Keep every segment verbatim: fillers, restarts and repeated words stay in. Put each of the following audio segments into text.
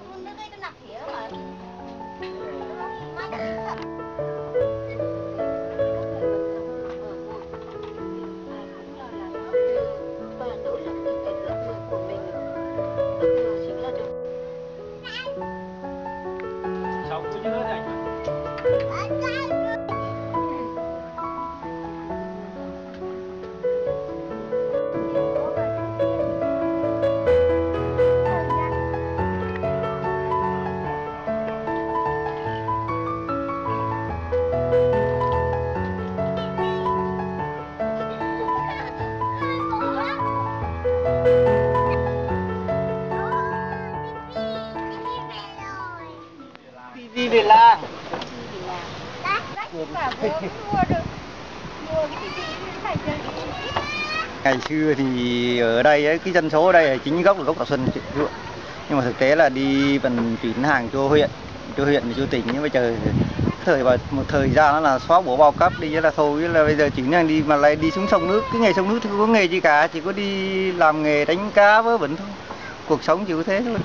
Đi về làng. Ngày xưa thì ở đây ấy, cái dân số ở đây là chính gốc là gốc Thọ Xuân, nhưng mà thực tế là đi vận chuyển hàng cho huyện, cho huyện cho tỉnh. Nhưng bây giờ thời một thời gian nó là xóa bỏ bao cấp đi là thôi, là bây giờ chỉ đang đi mà lại đi xuống sông nước. Cái nghề sông nước thì không có nghề gì cả, chỉ có đi làm nghề đánh cá vớ vẩn thôi, cuộc sống chỉ có thế thôi.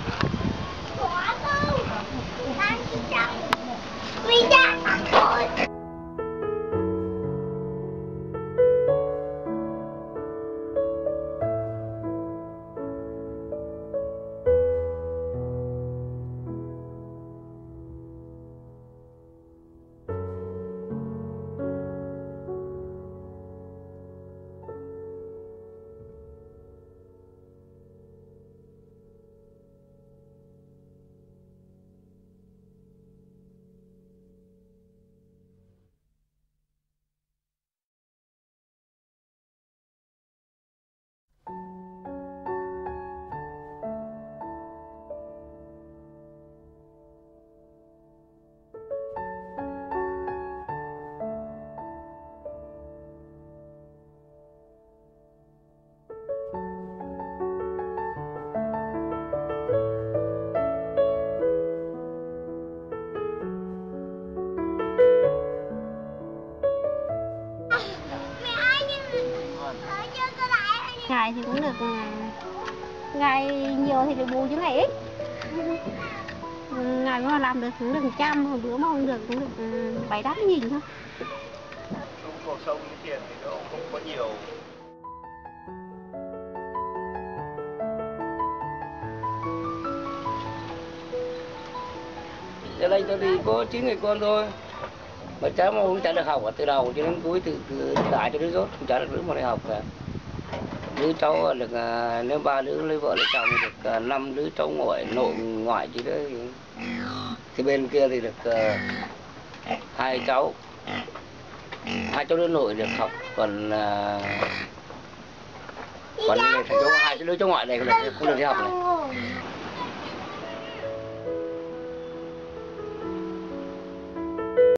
Ngày thì cũng được, ngày nhiều thì được bù chứ ngày ít. Ngày mà làm được cũng được một trăm, hồi bữa mà không được cũng được bảy tám nghìn thôi. Cuộc sống tiền thì nó không có nhiều. Ở đây tôi thì có chín người con thôi, mà cháu mà không trả được học từ đầu cho đến cuối, từ, từ đại cho đến rốt không trả được đứa mà đi học cả. Đứa cháu được nếu ba đứa lấy vợ lấy chồng được năm đứa cháu ngoại nội ngoại chứ đấy. Thì bên kia thì được uh, hai cháu hai cháu đứa nội được học, còn uh, còn cháu hai đứa cháu ngoại này không được, không được đi học này.